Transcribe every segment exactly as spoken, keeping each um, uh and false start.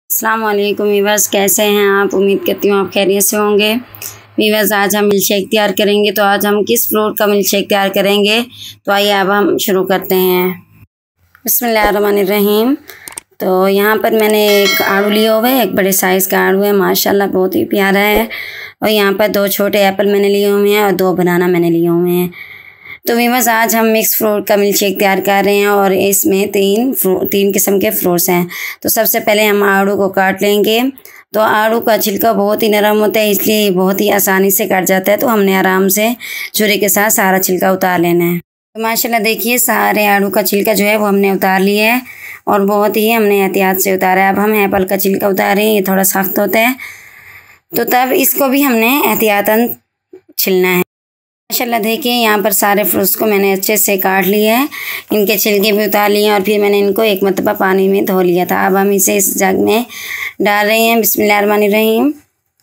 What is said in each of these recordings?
अस्सलाम वालेकुम वीवर्स, कैसे हैं आप? उम्मीद करती हूँ आप खैरियत से होंगे। वीवर्स, आज हम मिल्क शेक तैयार करेंगे। तो आज हम किस फ्रूट का मिल्क शेक तैयार करेंगे, तो आइए अब हम शुरू करते हैं। बिस्मिल्लाहिर्रहमानिर्रहीम। तो यहाँ पर मैंने एक आड़ू लिया हुआ है, एक बड़े साइज़ का आड़ू है, माशाल्लाह बहुत ही प्यारा है। और यहाँ पर दो छोटे एप्पल मैंने लिए हुए हैं और दो बनाना मैंने लिए हुए हैं। तो वीवर्स, आज हम मिक्स फ्रूट का मिल्क शेक तैयार कर रहे हैं और इसमें तीन फ्रूट तीन किस्म के फ्रूट्स हैं। तो सबसे पहले हम आड़ू को काट लेंगे। तो आड़ू का छिलका बहुत ही नरम होता है, इसलिए बहुत ही आसानी से कट जाता है। तो हमने आराम से छुरी के साथ सारा छिलका उतार लेना है। तो माशाल्लाह देखिए, सारे आड़ू का छिलका जो है वो हमने उतार लिया है और बहुत ही हमने एहतियात से उतारा है। अब हम एप्पल का छिलका उतारें, ये थोड़ा सख्त होता है, तो तब इसको भी हमने एहतियातन छिलना है। माशाल्लाह देखिए, यहाँ पर सारे फ्रूट्स को मैंने अच्छे से काट लिया है, इनके छिलके भी उतार लिए और फिर मैंने इनको एक मरतबा पानी में धो लिया था। अब हम इसे इस जग में डाल रहे हैं। बिस्मिल्लाहिर्रहमानिर्रहीम।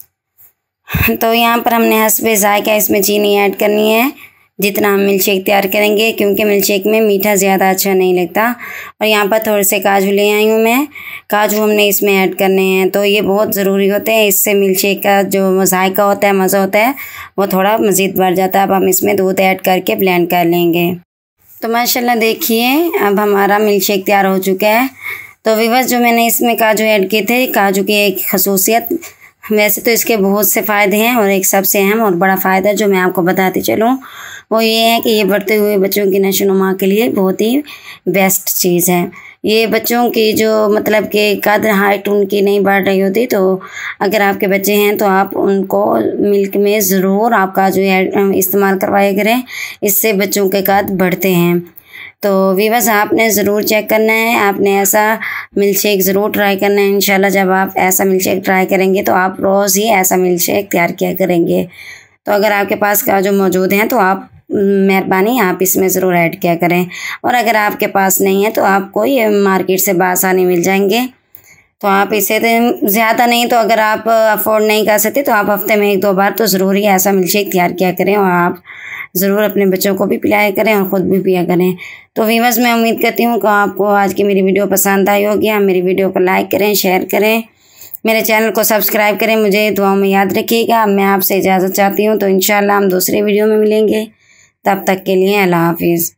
तो यहाँ पर हमने हस्बे ज़ायका इसमें चीनी ऐड करनी है, जितना हम मिल्क शेक तैयार करेंगे, क्योंकि मिल्क शेक में मीठा ज़्यादा अच्छा नहीं लगता। और यहाँ पर थोड़े से काजू ले आई हूँ मैं, काजू हमने इसमें ऐड करने हैं। तो ये बहुत ज़रूरी होते हैं, इससे मिल्क शेक का जो ज़ायका होता है, मज़ा होता है, वो थोड़ा मज़ीद बढ़ जाता है। अब हम इसमें दूध ऐड करके ब्लेंड कर लेंगे। तो माशाल्लाह देखिए, अब हमारा मिल्क शेक तैयार हो चुका है। तो वीवर्स, जो मैंने इसमें काजू ऐड किए थे, काजू की एक खसूसियत, वैसे तो इसके बहुत से फ़ायदे हैं और एक सबसे अहम और बड़ा फ़ायदा जो मैं आपको बताती चलूँ, वो ये है कि ये बढ़ते हुए बच्चों की नशोनुमा के लिए बहुत ही बेस्ट चीज़ है। ये बच्चों की जो मतलब कि कद हाइट उनकी नहीं बढ़ रही होती, तो अगर आपके बच्चे हैं तो आप उनको मिल्क में ज़रूर आप काजू इस्तेमाल करवाया करें, इससे बच्चों के कद बढ़ते हैं। तो वीवर्स, आपने ज़रूर चेक करना है, आपने ऐसा मिल्क शेक ज़रूर ट्राई करना है। इंशाल्लाह जब आप ऐसा मिल्क शेक ट्राई करेंगे तो आप रोज़ ही ऐसा मिल्क शेक तैयार किया करेंगे। तो अगर आपके पास काजू मौजूद हैं तो आप मेहरबानी आप इसमें ज़रूर ऐड किया करें, और अगर आपके पास नहीं है तो आपको ये मार्केट से बासानी मिल जाएंगे। तो आप इसे तो ज़्यादा नहीं, तो अगर आप अफोर्ड नहीं कर सकते तो आप हफ्ते में एक दो बार तो ज़रूर ही ऐसा मिल्क शेक तैयार किया करें और आप ज़रूर अपने बच्चों को भी पिलाया करें और ख़ुद भी पिया करें। तो वीवर्स, मैं उम्मीद करती हूँ कि आपको आज की मेरी वीडियो पसंद आई होगी। आप मेरी वीडियो को लाइक करें, शेयर करें, मेरे चैनल को सब्सक्राइब करें, मुझे दुआओं में याद रखिएगा। मैं आपसे इजाज़त चाहती हूँ। तो इंशाल्लाह हम दूसरे वीडियो में मिलेंगे, तब तक के लिए अल्लाह हाफिज़।